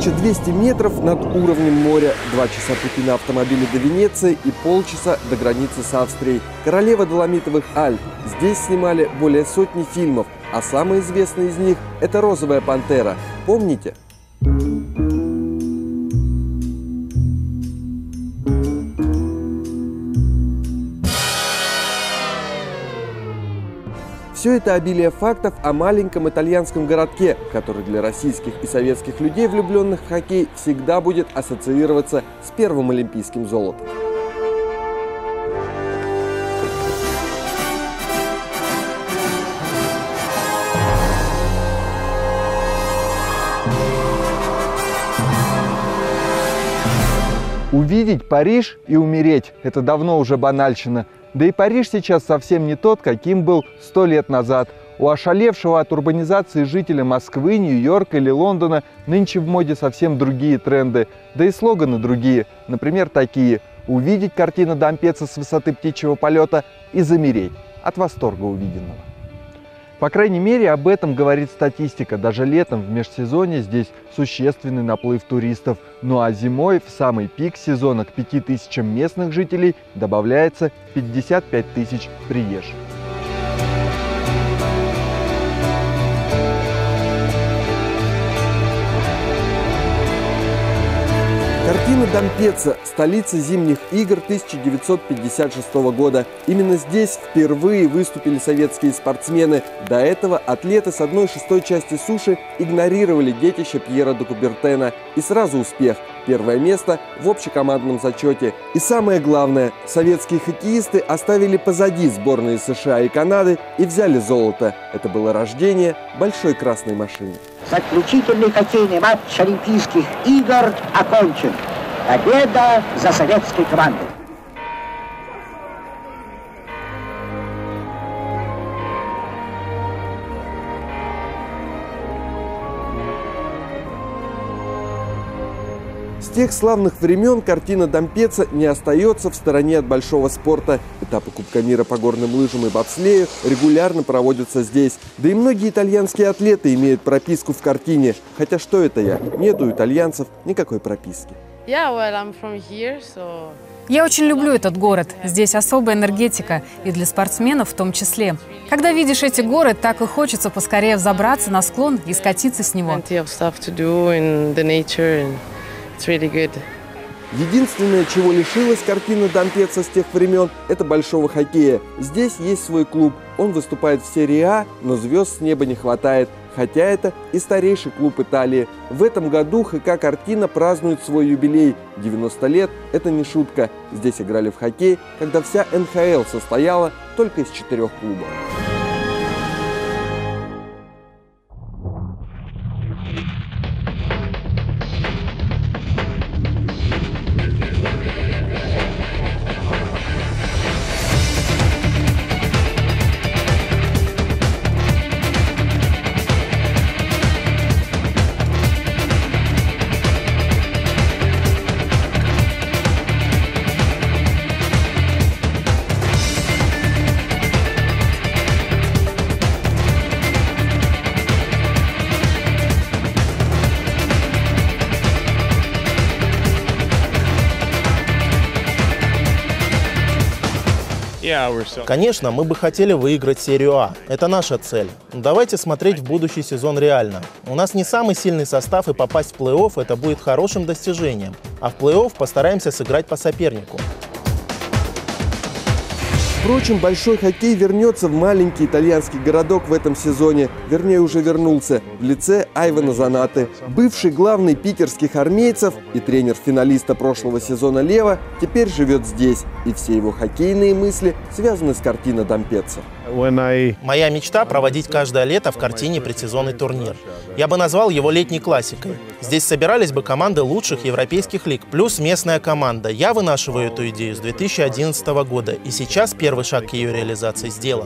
1200 метров над уровнем моря, 2 часа пути на автомобиле до Венеции и полчаса до границы с Австрией. Королева Доломитовых Альп. Здесь снимали более сотни фильмов, а самый известный из них – это «Розовая пантера». Помните? Все это обилие фактов о маленьком итальянском городке, который для российских и советских людей, влюбленных в хоккей, всегда будет ассоциироваться с первым олимпийским золотом. Увидеть Париж и умереть – это давно уже банальщина. Да и Париж сейчас совсем не тот, каким был 100 лет назад. У ошалевшего от урбанизации жителя Москвы, Нью-Йорка или Лондона нынче в моде совсем другие тренды. Да и слоганы другие. Например, такие: увидеть картину Дампеца с высоты птичьего полета и замереть от восторга увиденного. По крайней мере, об этом говорит статистика. Даже летом в межсезонье здесь существенный наплыв туристов. Ну а зимой, в самый пик сезона, к 5000 местных жителей добавляется 55 тысяч приезжих. Картина Дампеца – столица зимних игр 1956 года. Именно здесь впервые выступили советские спортсмены. До этого атлеты с 1/6 части суши игнорировали детище Пьера де Кубертена. И сразу успех. Первое место в общекомандном зачете. И самое главное, советские хоккеисты оставили позади сборные США и Канады и взяли золото. Это было рождение большой красной машины. Заключительный хоккейный матч Олимпийских игр окончен. Победа за советской командой. С тех славных времен картина Дампеца не остается в стороне от большого спорта. Этапы Кубка мира по горным лыжам и бобслею регулярно проводятся здесь. Да и многие итальянские атлеты имеют прописку в картине. Хотя что это я? Нет у итальянцев никакой прописки. Я очень люблю этот город. Здесь особая энергетика, и для спортсменов в том числе. Когда видишь эти горы, так и хочется поскорее взобраться на склон и скатиться с него. Единственное, чего лишилась картина Дампеца с тех времен, это большого хоккея. Здесь есть свой клуб. Он выступает в серии А, но звезд с неба не хватает. Хотя это и старейший клуб Италии. В этом году ХК «Картина» празднует свой юбилей. 90 лет – это не шутка. Здесь играли в хоккей, когда вся НХЛ состояла только из 4 клубов. Конечно, мы бы хотели выиграть серию А. Это наша цель. Но давайте смотреть в будущий сезон реально. У нас не самый сильный состав, и попасть в плей-офф – это будет хорошим достижением. А в плей-офф постараемся сыграть по сопернику. Впрочем, большой хоккей вернется в маленький итальянский городок в этом сезоне. Вернее, уже вернулся в лице Айвана Занаты. Бывший главный питерских армейцев и тренер финалиста прошлого сезона Лева теперь живет здесь. И все его хоккейные мысли связаны с картиной Дампеца. Моя мечта – проводить каждое лето в картине предсезонный турнир. Я бы назвал его летней классикой. Здесь собирались бы команды лучших европейских лиг, плюс местная команда. Я вынашиваю эту идею с 2011 года, и сейчас первый шаг к ее реализации сделан.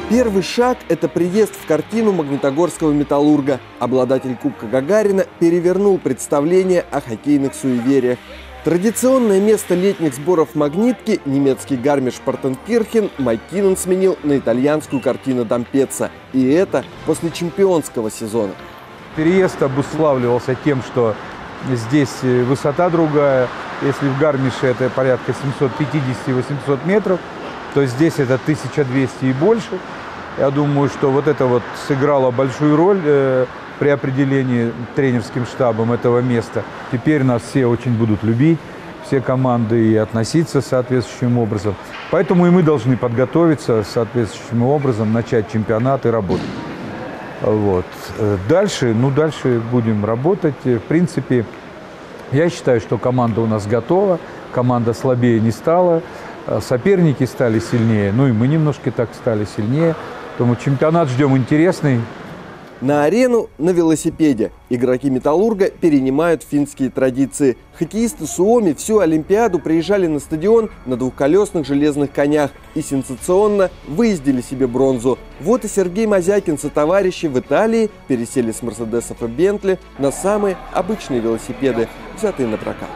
Первый шаг – это приезд в картину магнитогорского «Металлурга». Обладатель Кубка Гагарина перевернул представление о хоккейных суевериях. Традиционное место летних сборов «Магнитки» немецкий Гармиш-Партенкирхен Майк Киннен сменил на итальянскую картину «Дампеццо». И это после чемпионского сезона. Переезд обуславливался тем, что здесь высота другая. Если в Гармише это порядка 750-800 метров, то здесь это 1200 и больше. Я думаю, что вот это вот сыграло большую роль при определении тренерским штабом этого места. Теперь нас все очень будут любить, все команды, и относиться соответствующим образом. Поэтому и мы должны подготовиться соответствующим образом, начать чемпионат и работать. Вот. Дальше будем работать. В принципе, я считаю, что команда у нас готова, команда слабее не стала, соперники стали сильнее, ну и мы немножко так стали сильнее. Поэтому чемпионат ждем интересный. На арену на велосипеде. Игроки «Металлурга» перенимают финские традиции. Хоккеисты Суоми всю Олимпиаду приезжали на стадион на двухколесных железных конях и сенсационно выездили себе бронзу. Вот и Сергей Мазякин со товарищи в Италии пересели с Мерседесов и Бентли на самые обычные велосипеды, взятые на прокат.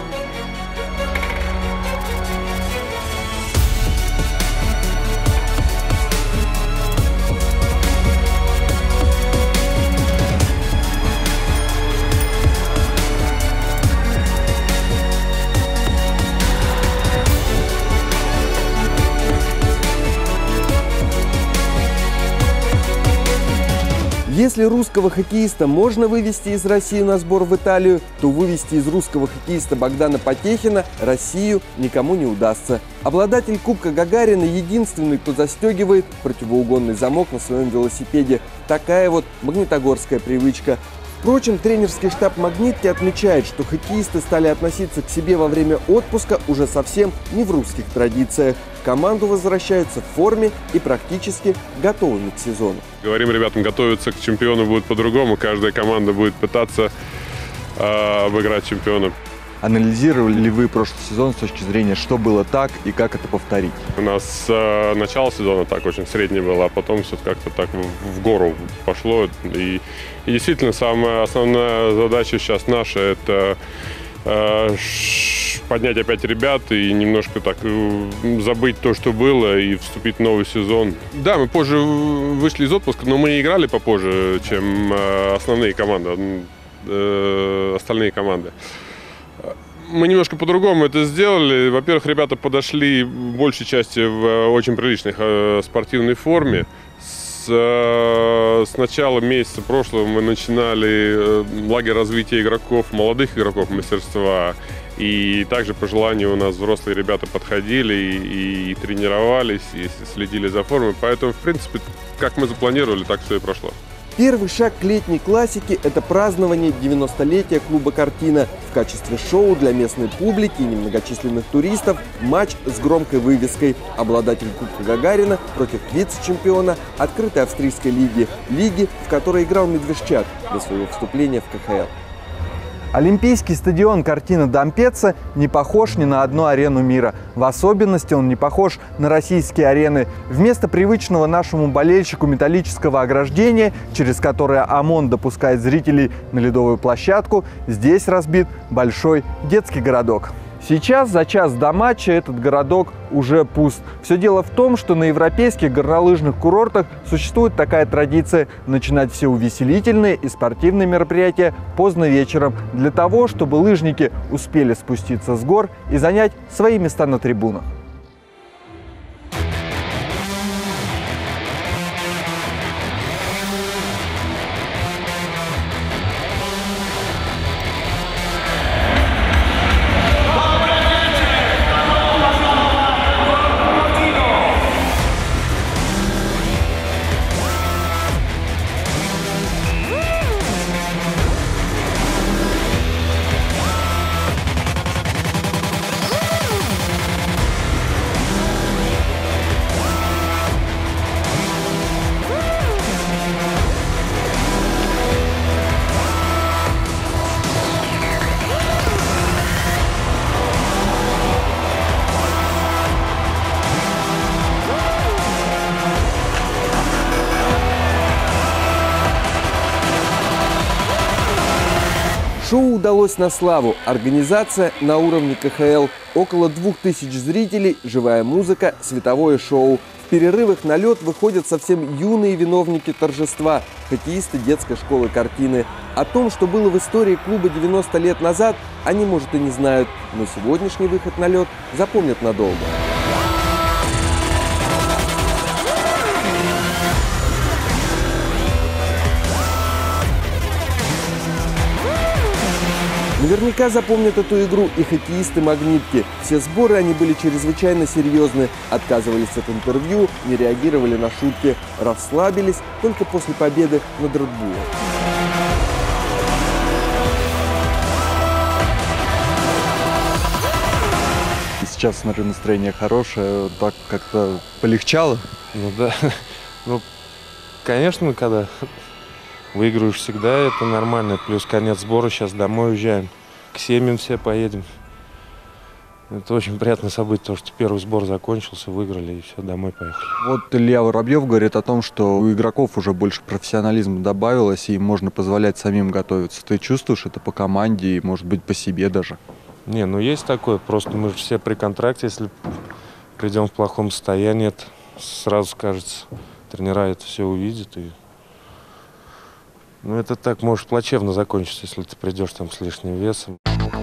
Если русского хоккеиста можно вывести из России на сбор в Италию, то вывести из русского хоккеиста Богдана Потехина Россию никому не удастся. Обладатель Кубка Гагарина единственный, кто застегивает противоугонный замок на своем велосипеде. Такая вот магнитогорская привычка. Впрочем, тренерский штаб «Магнитки» отмечает, что хоккеисты стали относиться к себе во время отпуска уже совсем не в русских традициях. В команду возвращаются в форме и практически готовыми к сезону. Говорим ребятам, готовиться к чемпиону будет по-другому. Каждая команда будет пытаться обыграть чемпиона. Анализировали ли вы прошлый сезон с точки зрения, что было так и как это повторить? У нас начало сезона так очень среднее было, а потом все как-то так в гору пошло. И действительно, самая основная задача сейчас наша – это поднять опять ребят и немножко так забыть то, что было, и вступить в новый сезон. Да, мы позже вышли из отпуска, но мы играли попозже, чем остальные команды. Мы немножко по-другому это сделали. Во-первых, ребята подошли в большей части в очень приличной спортивной форме. С начала месяца прошлого мы начинали лагерь развития игроков, молодых игроков мастерства. И также по желанию у нас взрослые ребята подходили и тренировались, и следили за формой. Поэтому, в принципе, как мы запланировали, так все и прошло. Первый шаг к летней классике – это празднование 90-летия клуба «Картина». В качестве шоу для местной публики и немногочисленных туристов матч с громкой вывеской. Обладатель Кубка Гагарина против вице-чемпиона открытой австрийской лиги, в которой играл Медвежчак до своего вступления в КХЛ. Олимпийский стадион «Картина Дампеццо» не похож ни на одну арену мира. В особенности он не похож на российские арены. Вместо привычного нашему болельщику металлического ограждения, через которое ОМОН допускает зрителей на ледовую площадку, здесь разбит большой детский городок. Сейчас, за час до матча, этот городок уже пуст. Все дело в том, что на европейских горнолыжных курортах существует такая традиция начинать все увеселительные и спортивные мероприятия поздно вечером, для того, чтобы лыжники успели спуститься с гор и занять свои места на трибунах. Шоу удалось на славу. Организация на уровне КХЛ. Около 2000 зрителей, живая музыка, световое шоу. В перерывах на лед выходят совсем юные виновники торжества – хоккеисты детской школы «Картины». О том, что было в истории клуба 90 лет назад, они, может, и не знают. Но сегодняшний выход на лед запомнят надолго. Наверняка запомнят эту игру и хоккеисты «Магнитки». Все сборы они были чрезвычайно серьезны, отказывались от интервью, не реагировали на шутки, расслабились только после победы над Red Bull. Сейчас, смотрю, настроение хорошее, так как-то полегчало. Ну да, ну, конечно, когда выигрываешь всегда, это нормально. Плюс конец сбора, сейчас домой уезжаем. К семьям все поедем. Это очень приятное событие, то, что первый сбор закончился, выиграли и все, домой поехали. Вот Илья Воробьев говорит о том, что у игроков уже больше профессионализма добавилось, и можно позволять самим готовиться. Ты чувствуешь это по команде и, может быть, по себе даже? Не, ну есть такое, просто мы же все при контракте, если придем в плохом состоянии, это сразу скажется. Тренера это все увидят и... Ну, это так может плачевно закончиться, если ты придешь там с лишним весом.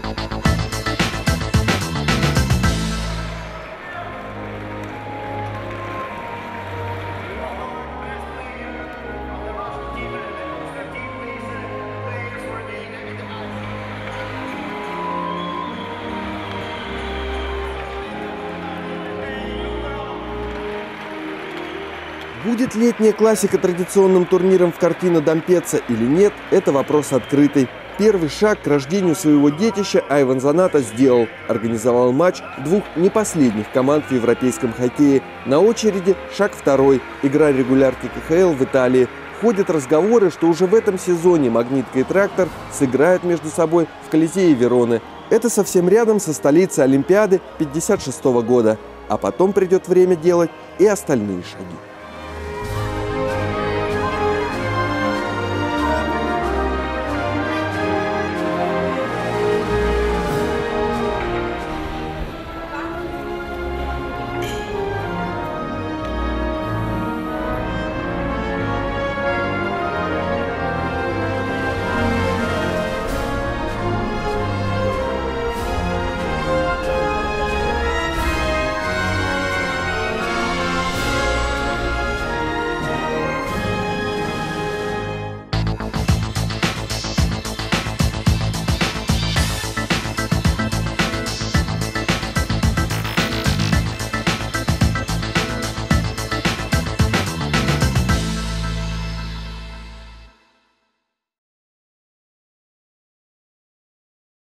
Будет летняя классика традиционным турниром в «Картина» Дампеца или нет, это вопрос открытый. Первый шаг к рождению своего детища Айван Заната сделал. Организовал матч двух не последних команд в европейском хоккее. На очереди шаг второй – игра регулярки КХЛ в Италии. Ходят разговоры, что уже в этом сезоне «Магнитка» и «Трактор» сыграют между собой в Колизее Вероны. Это совсем рядом со столицей Олимпиады 1956 года. А потом придет время делать и остальные шаги.